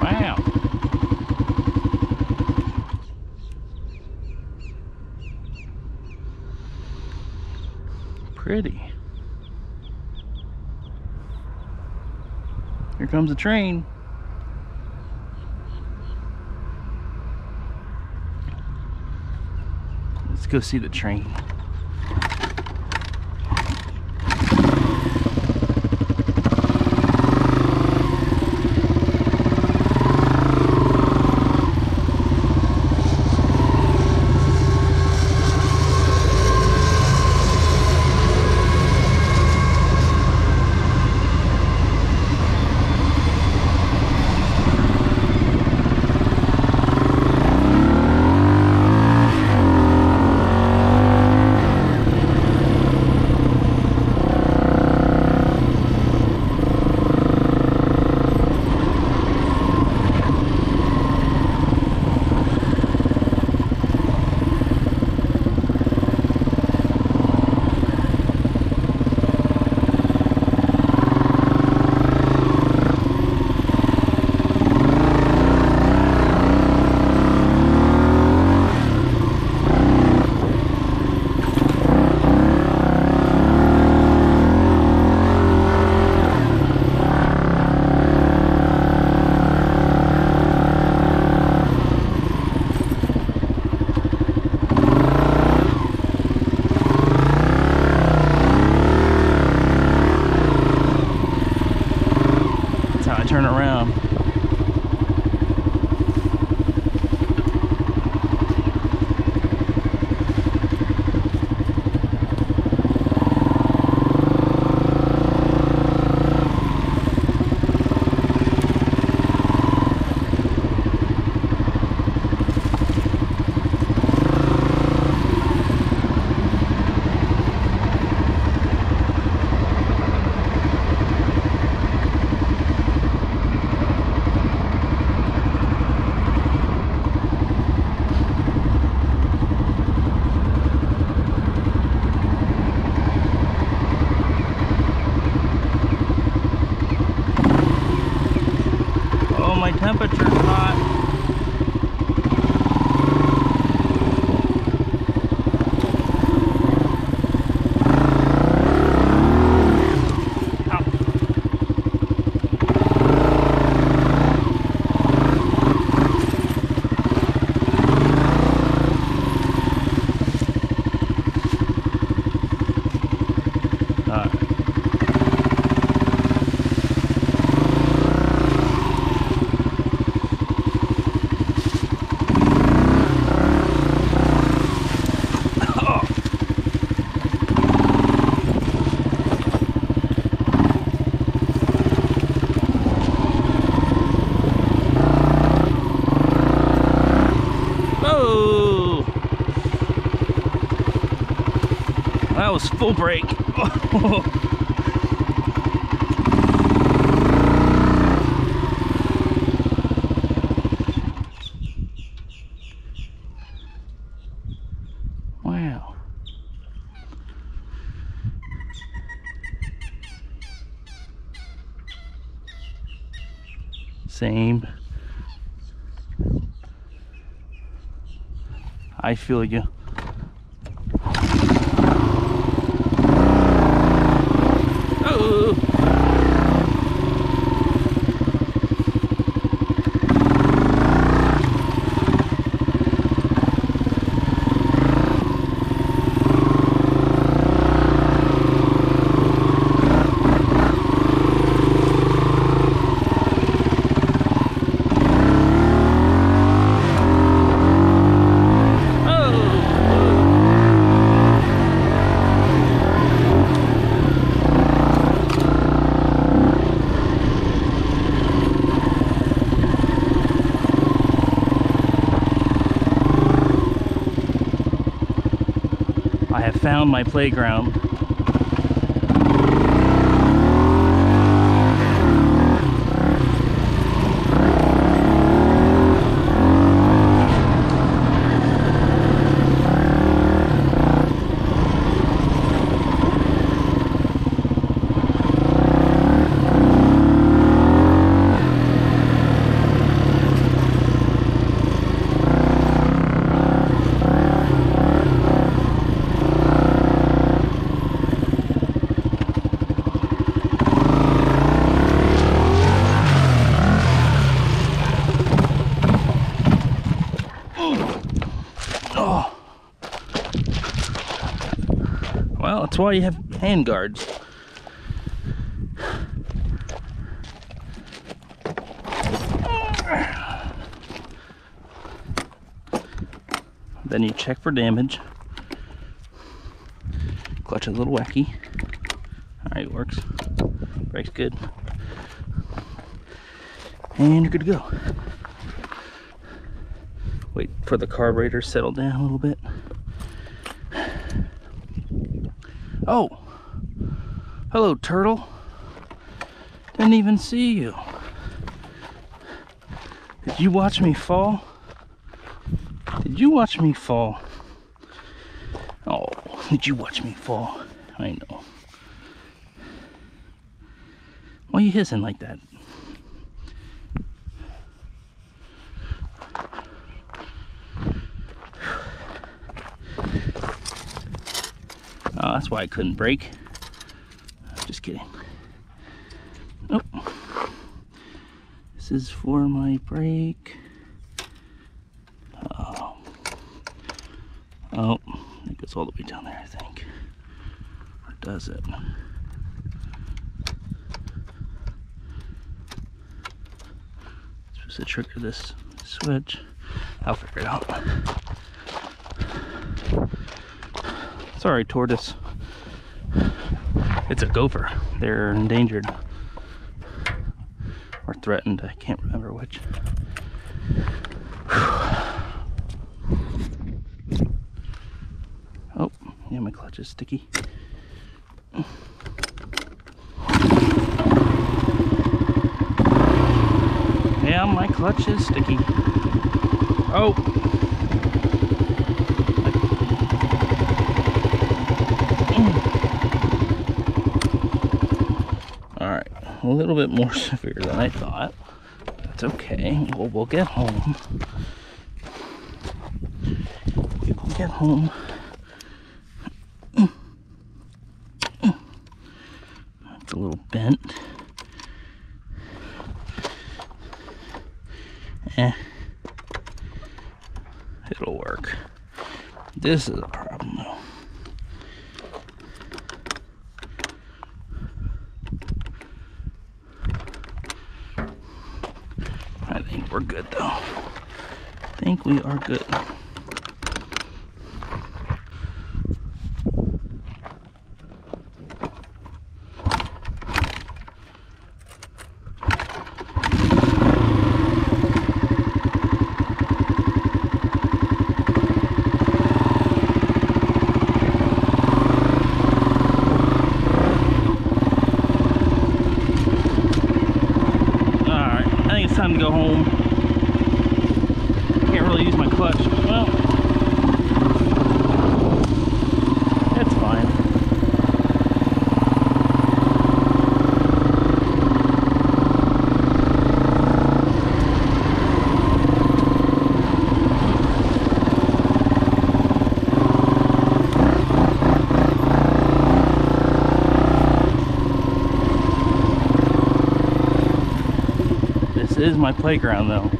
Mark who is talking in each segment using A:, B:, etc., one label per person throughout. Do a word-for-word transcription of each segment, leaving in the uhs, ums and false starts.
A: Wow. Pretty. Here comes the train. Let's go see the train. Turn around. My temperature's hot. That was full brake. Wow. Same. I feel you. Oh. I have found my playground. why you have hand guards. Then you check for damage. Clutch is a little wacky. Alright, it works. Brake's good. And you're good to go. Wait for the carburetor to settle down a little bit. Oh! Hello, turtle. Didn't even see you. Did you watch me fall? Did you watch me fall? Oh, did you watch me fall? I know. Why are you hissing like that? Oh, that's why I couldn't brake. Just kidding. Nope. This is for my brake. Oh. Oh, it goes all the way down there, I think. Or does it? Supposed to trigger this switch. I'll figure it out. Sorry, tortoise. It's a gopher. They're endangered. Or threatened. I can't remember which. Oh, yeah, my clutch is sticky. Yeah, my clutch is sticky. Oh! Alright, a little bit more severe than I thought. That's okay. Well, we'll get home. We will get home. It's a little bent. Eh. It'll work. This is a problem though. I think we're good though. I think we are good. Time to go home. Can't really use my clutch. Well, it's fine. This is my playground though.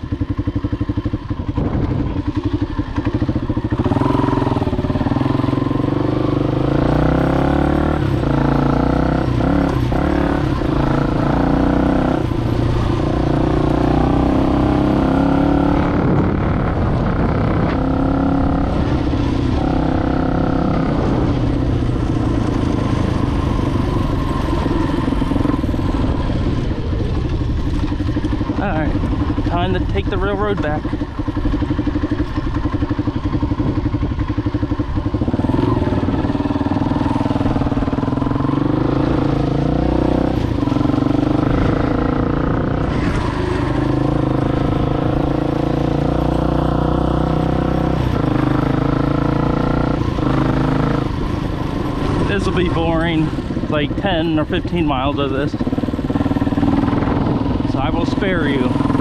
A: Alright, time to take the railroad back. This will be boring, like ten or fifteen miles of this. So I will spare you.